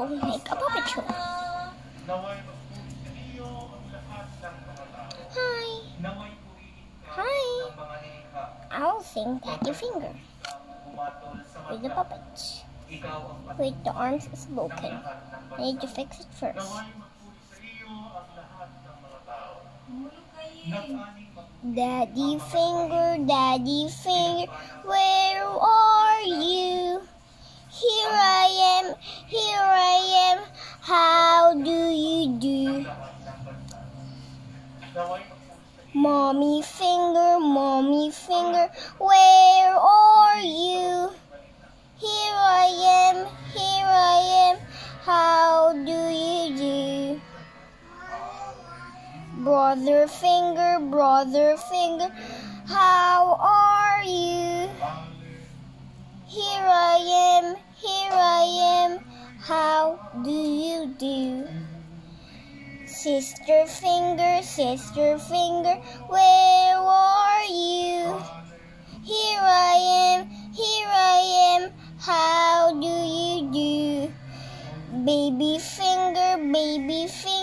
So we make a puppet show. Hi. Hi. I'll sing Daddy Finger with the puppet. Wait, the arms is broken. I need to fix it first. Daddy Finger, where are you? Here I am, how do you do? Mommy Finger, where are you? Here I am, how do you do? Brother Finger, how are you? Here I am, how do you do? Sister Finger, where are you? Here I am, how do you do? Baby Finger,